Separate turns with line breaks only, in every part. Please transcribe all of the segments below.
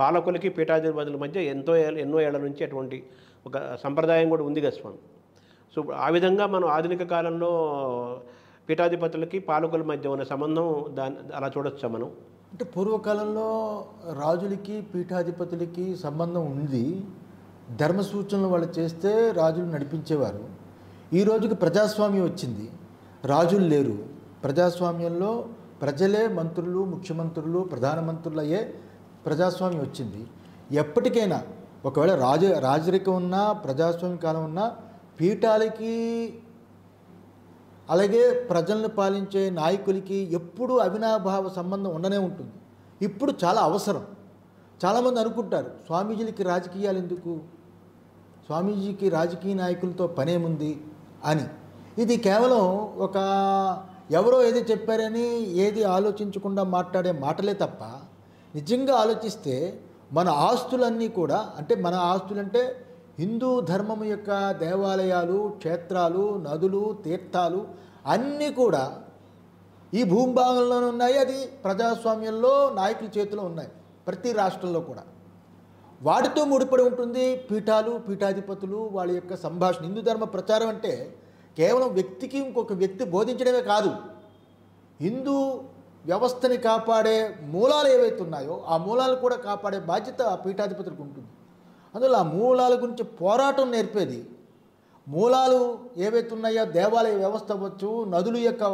పాలకులకి పీఠాధిపతుల మధ్య ఎన్నో ఏళ్ల నుంచి అటువంటి ఒక సంప్రదాయం కూడా ఉంది కదా స్వామి. సో ఆ విధంగా మనం ఆధునిక కాలంలో పీఠాధిపతులకి పాలకుల మధ్య ఉన్న సంబంధం అలా చూడొచ్చా మనం?
అంటే పూర్వకాలంలో రాజులకి పీఠాధిపతులకి సంబంధం ఉంది. ధర్మ సూచనలు వాళ్ళు చేస్తే రాజులు నడిపించేవారు. ఈ రోజుకి ప్రజాస్వామ్యం వచ్చింది, రాజులు లేరు. ప్రజాస్వామ్యంలో ప్రజలే మంత్రులు, ముఖ్యమంత్రులు, ప్రధానమంత్రులు అయ్యే ప్రజాస్వామ్యం వచ్చింది. ఎప్పటికైనా ఒకవేళ రాజరికం ఉన్నా, ప్రజాస్వామ్య కాలం ఉన్నా, పీఠాలకి అలాగే ప్రజలను పాలించే నాయకులకి ఎప్పుడూ అవినాభావ సంబంధం ఉండనే ఉంటుంది. ఇప్పుడు చాలా అవసరం. చాలామంది అనుకుంటారు స్వామీజీలకి రాజకీయాలు ఎందుకు, స్వామీజీకి రాజకీయ నాయకులతో పనేముంది అని. ఇది కేవలం ఒక ఎవరో ఏది చెప్పారని ఏది ఆలోచించకుండా మాట్లాడే మాటలే తప్ప, నిజంగా ఆలోచిస్తే మన ఆస్తులన్నీ కూడా, అంటే మన ఆస్తులంటే హిందూ ధర్మం యొక్క దేవాలయాలు, క్షేత్రాలు, నదులు, తీర్థాలు అన్నీ కూడా ఈ భూభాగంలోనే ఉన్నాయి. అది ప్రజాస్వామ్యంలో నాయకుల చేతిలో ఉన్నాయి, ప్రతి రాష్ట్రంలో కూడా. వాటితో ముడిపడి ఉంటుంది పీఠాలు, పీఠాధిపతులు, వాళ్ళ యొక్క సంభాషణ. హిందూ ధర్మ ప్రచారం అంటే కేవలం వ్యక్తికి ఇంకొక వ్యక్తి బోధించడమే కాదు, హిందూ వ్యవస్థని కాపాడే మూలాలు ఏవైతే ఉన్నాయో ఆ మూలాలు కూడా కాపాడే బాధ్యత ఆ పీఠాధిపతులకు ఉంటుంది. అందువల్ల ఆ మూలాల గురించి పోరాటం నేర్పేది. మూలాలు ఏవైతే ఉన్నాయో దేవాలయ వ్యవస్థ అవ్వచ్చు, నదుల యొక్క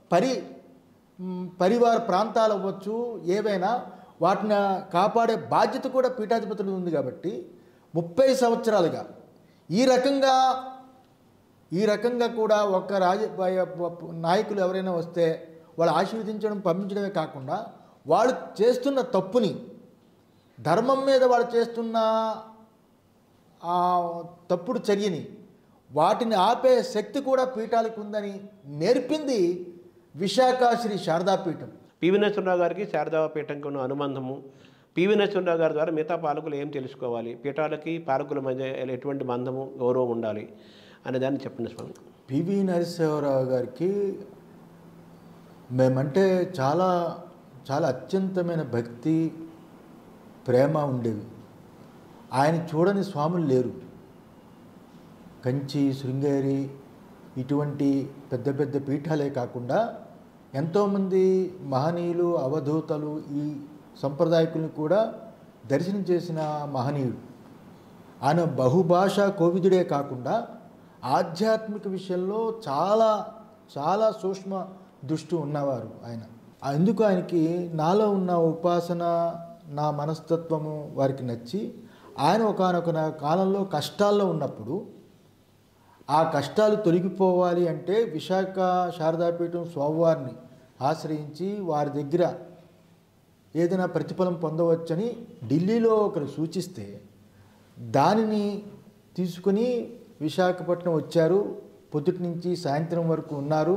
పరివార ప్రాంతాలు అవ్వచ్చు, ఏవైనా వాటిని కాపాడే బాధ్యత కూడా పీఠాధిపతులు ఉంది. కాబట్టి 30 సంవత్సరాలుగా ఈ రకంగా కూడా ఒక నాయకులు ఎవరైనా వస్తే వాళ్ళు ఆశీర్వదించడం, పంపించడమే కాకుండా వాళ్ళు చేస్తున్న తప్పుని, ధర్మం మీద వాళ్ళు చేస్తున్న ఆ తప్పుడు చర్యని, వాటిని ఆపే శక్తి కూడా పీఠాలకు ఉందని నేర్పింది విశాఖ శ్రీ శారదాపీఠం.
పివి నరసింహరావు గారికి శారదాపీఠంకి ఉన్న అనుబంధము, పివి నరసింహరావు గారి ద్వారా మిగతా పాలకులు ఏం తెలుసుకోవాలి, పీఠాలకి పాలకుల మధ్య ఎటువంటి బంధము, గౌరవం ఉండాలి అనే దాన్ని చెప్పండి స్వామి.
పివి నరసింహరావు గారికి మేమంటే చాలా చాలా అత్యంతమైన భక్తి, ప్రేమ ఉండేవి. ఆయన చూడని స్వాములు లేరు. కంచి, శృంగేరి ఇటువంటి పెద్ద పెద్ద పీఠాలే కాకుండా ఎంతోమంది మహనీయులు, అవధూతలు, ఈ సంప్రదాయకులను కూడా దర్శనం చేసిన మహనీయుడు. ఆయన బహుభాషా కోవిదుడే కాకుండా ఆధ్యాత్మిక విషయంలో చాలా చాలా సూక్ష్మ దృష్టి ఉన్నవారు ఆయన. అందుకు ఆయనకి నాలో ఉన్న ఉపాసన, నా మనస్తత్వము వారికి నచ్చి ఆయన ఒకానొక కాలంలో కష్టాల్లో ఉన్నప్పుడు ఆ కష్టాలు తొలగిపోవాలి అంటే విశాఖ శారదాపీఠం స్వామివారిని ఆశ్రయించి వారి దగ్గర ఏదైనా ప్రతిఫలం పొందవచ్చని ఢిల్లీలో ఒకరు సూచిస్తే దానిని తీసుకుని విశాఖపట్నం వచ్చారు. పొద్దుటి నుంచి సాయంత్రం వరకు ఉన్నారు.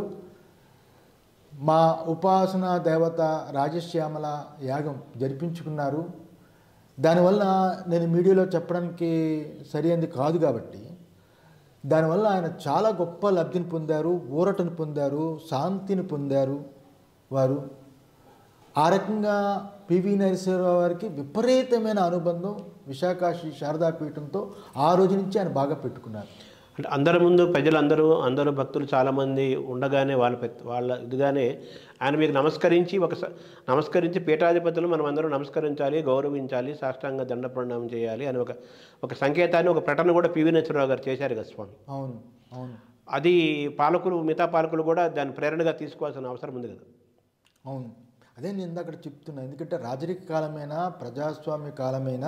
మా ఉపాసన దేవత రాజశ్యామల యాగం జరిపించుకున్నారు. దానివల్ల నేను మీడియాలో చెప్పడానికి సరైనది కాదు కాబట్టి దానివల్ల ఆయన చాలా గొప్ప లబ్ధిని పొందారు, ఊరటను పొందారు, శాంతిని పొందారు వారు. ఆ రకంగా పివి నరసింహరావు గారికి విపరీతమైన అనుబంధం విశాఖ శ్రీ శారదాపీఠంతో ఆ రోజు నుంచి ఆయన బాగా పెట్టుకున్నారు.
అంటే అందరి ముందు అందరూ భక్తులు చాలామంది ఉండగానే వాళ్ళ ఇదిగానే ఆయన మీకు నమస్కరించి పీఠాధిపతులు మనం అందరూ నమస్కరించాలి, గౌరవించాలి, సాష్టాంగ దండ ప్రణామం చేయాలి అని ఒక సంకేతాన్ని, ఒక ప్రకటన కూడా పివి నరసింహరావు గారు చేశారు కదా స్వామి.
అవును అవును.
అది మిగతా పాలకులు కూడా దాన్ని ప్రేరణగా తీసుకోవాల్సిన అవసరం ఉంది కదా.
అవును, అదే నేను ఇందాక చెప్తున్నా. ఎందుకంటే రాజరిక కాలమైనా ప్రజాస్వామ్య కాలమైనా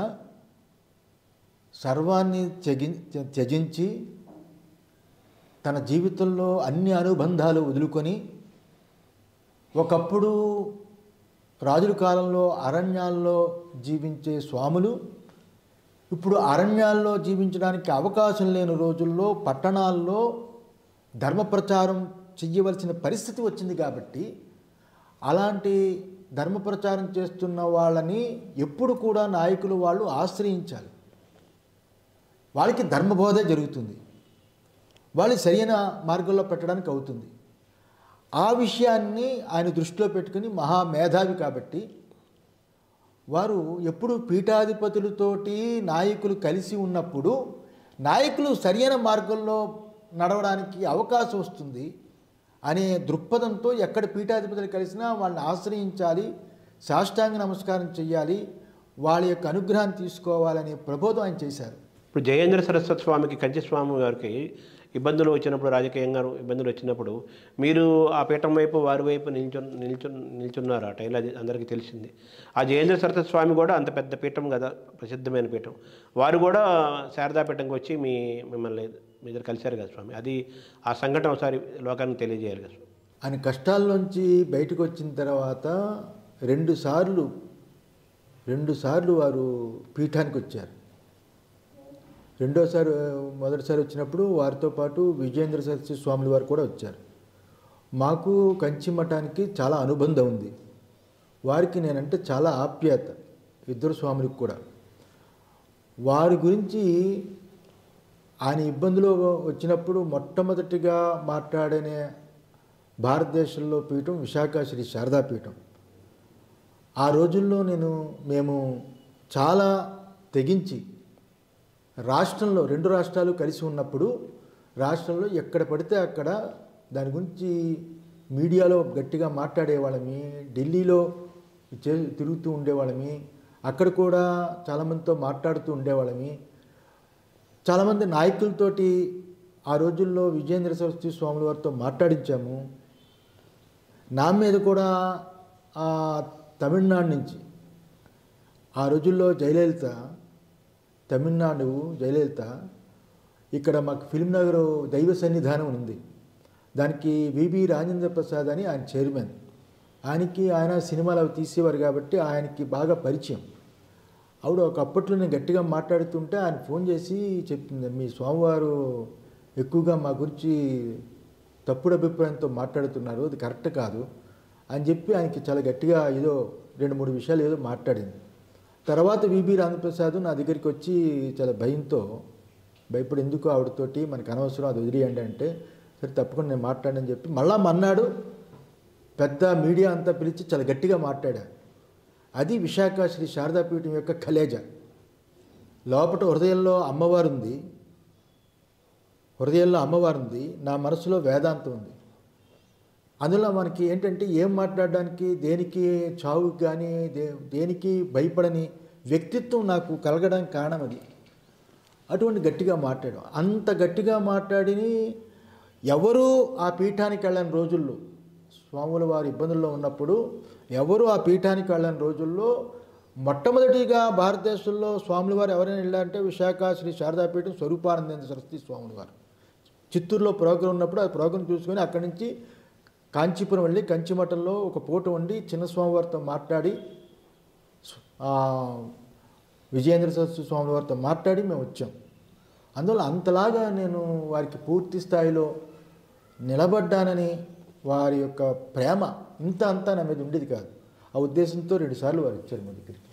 సర్వాన్ని త్యజించి తన జీవితంలో అన్ని అనుబంధాలు వదులుకొని, ఒకప్పుడు రాజుల కాలంలో అరణ్యాల్లో జీవించే స్వాములు ఇప్పుడు అరణ్యాల్లో జీవించడానికి అవకాశం లేని రోజుల్లో పట్టణాల్లో ధర్మ ప్రచారం చెయ్యవలసిన పరిస్థితి వచ్చింది. కాబట్టి అలాంటి ధర్మ ప్రచారం చేస్తున్న వాళ్ళని ఎప్పుడు కూడా నాయకులు వాళ్ళు ఆశ్రయించాలి. వాళ్ళకి ధర్మబోధ జరుగుతుంది, వాళ్ళు సరైన మార్గంలో పెట్టడానికి అవుతుంది. ఆ విషయాన్ని ఆయన దృష్టిలో పెట్టుకుని మహామేధావి కాబట్టి వారు ఎప్పుడు పీఠాధిపతులతోటి నాయకులు కలిసి ఉన్నప్పుడు నాయకులు సరైన మార్గంలో నడవడానికి అవకాశం వస్తుంది అనే దృక్పథంతో ఎక్కడ పీఠాధిపతులు కలిసినా వాళ్ళని ఆశ్రయించాలి, సాష్టాంగ నమస్కారం చేయాలి, వాళ్ళ యొక్క అనుగ్రహాన్ని తీసుకోవాలనే ప్రబోధం ఆయన చేశారు.
ఇప్పుడు జయేంద్ర సరస్వతి స్వామికి, కంచి స్వామి గారికి ఇబ్బందులు వచ్చినప్పుడు, రాజకీయంగా ఇబ్బందులు వచ్చినప్పుడు మీరు ఆ పీఠం వైపు వారి వైపు నిల్చున్నారు. ఆ టైంలో అది అందరికీ తెలిసింది. ఆ జయేంద్ర సరస్వతి స్వామి కూడా అంత పెద్ద పీఠం కదా, ప్రసిద్ధమైన పీఠం. వారు కూడా శారదాపీఠంకి వచ్చి మిమ్మల్ని మీ దగ్గర కలిశారు కదా స్వామి. అది ఆ సంఘటన ఒకసారి లోకానికి తెలియజేయాలి కదా స్వామి.
ఆయన కష్టాల్లోంచి బయటకు వచ్చిన తర్వాత రెండుసార్లు వారు పీఠానికి వచ్చారు. మొదటిసారి వచ్చినప్పుడు వారితో పాటు విజయేంద్ర సరస్వతి స్వాముల వారు కూడా వచ్చారు. మాకు కంచి మఠానికి చాలా అనుబంధం ఉంది. వారికి నేనంటే చాలా ఆప్యాయత, ఇద్దరు స్వాములకు కూడా. వారి గురించి ఆయన ఇబ్బందులు వచ్చినప్పుడు మొట్టమొదటిగా మాట్లాడిన భారతదేశంలో పీఠం విశాఖ శ్రీ శారదాపీఠం. ఆ రోజుల్లో మేము చాలా తెగించి రాష్ట్రంలో 2 రాష్ట్రాలు కలిసి ఉన్నప్పుడు రాష్ట్రంలో ఎక్కడ పడితే అక్కడ దాని గురించి మీడియాలో గట్టిగా మాట్లాడేవాళ్ళమి, ఢిల్లీలో తిరుగుతూ ఉండేవాళ్ళమి, అక్కడ కూడా చాలామందితో మాట్లాడుతూ ఉండేవాళ్ళమి. చాలామంది నాయకులతోటి ఆ రోజుల్లో విజయేంద్ర సరస్వతి స్వాముల వారితో మాట్లాడించాము. నా మీద కూడా తమిళనాడు నుంచి ఆ రోజుల్లో జయలలిత, తమిళనాడు జయలలిత, ఇక్కడ మాకు ఫిల్మ్ నగర్ దైవ సన్నిధానం ఉంది. దానికి విబి రాజేంద్ర ప్రసాద్ అని ఆయన చైర్మన్. ఆయన సినిమాలు అవి తీసేవారు కాబట్టి ఆయనకి బాగా పరిచయం. ఆవిడ ఒకప్పట్లో నేను గట్టిగా మాట్లాడుతుంటే ఆయన ఫోన్ చేసి చెప్తుంది, మీ స్వామివారు ఎక్కువగా మా గురించి తప్పుడు అభిప్రాయంతో మాట్లాడుతున్నారు, అది కరెక్ట్ కాదు అని చెప్పి ఆయనకి చాలా గట్టిగా ఏదో 2-3 విషయాలు ఏదో మాట్లాడింది. తర్వాత విబి రామప్రసాద్ నా దగ్గరికి వచ్చి చాలా భయపడి ఎందుకు ఆవిడతోటి మనకు అనవసరం, అది వదిలేయండి అంటే, సరే తప్పకుండా నేను మాట్లాడని చెప్పి మళ్ళా మన్నాడు పెద్ద మీడియా అంతా పిలిచి చాలా గట్టిగా మాట్లాడాను. అది విశాఖ శ్రీ శారదాపీఠం యొక్క కలేజ. లోపల హృదయంలో అమ్మవారు ఉంది, నా మనసులో వేదాంతం ఉంది. అందులో మనకి ఏంటంటే ఏం మాట్లాడడానికి, దేనికి చావుకి కానీ దేనికి భయపడని వ్యక్తిత్వం నాకు కలగడానికి కారణం అది. అటువంటి గట్టిగా మాట్లాడాం. అంత గట్టిగా మాట్లాడి ఎవరు ఆ పీఠానికి వెళ్ళని రోజుల్లో, స్వాముల వారి ఇబ్బందుల్లో ఉన్నప్పుడు ఎవరు ఆ పీఠానికి వెళ్ళని రోజుల్లో మొట్టమొదటిగా భారతదేశంలో స్వాముల వారు ఎవరైనా వెళ్ళారంటే విశాఖ శ్రీ శారదాపీఠం స్వరూపానందేంద్ర సరస్వతి స్వాముల వారు. చిత్తూరులో ప్రోగ్రాం ఉన్నప్పుడు ఆ ప్రోగ్రాం చూసుకొని అక్కడి నుంచి కాంచీపురం వెళ్ళి కంచిమఠంలో ఒక పూట ఉండి చిన్నస్వామివారితో మాట్లాడి విజయేంద్ర సరస్వతి స్వామి వారితో మాట్లాడి మేము వచ్చాం. అందువల్ల అంతలాగా నేను వారికి పూర్తి స్థాయిలో నిలబడ్డానని, వారి యొక్క ప్రేమ అంతా నా మీద ఉండేది కాదు. ఆ ఉద్దేశంతో 2 సార్లు వారు వచ్చారు మా దగ్గరికి.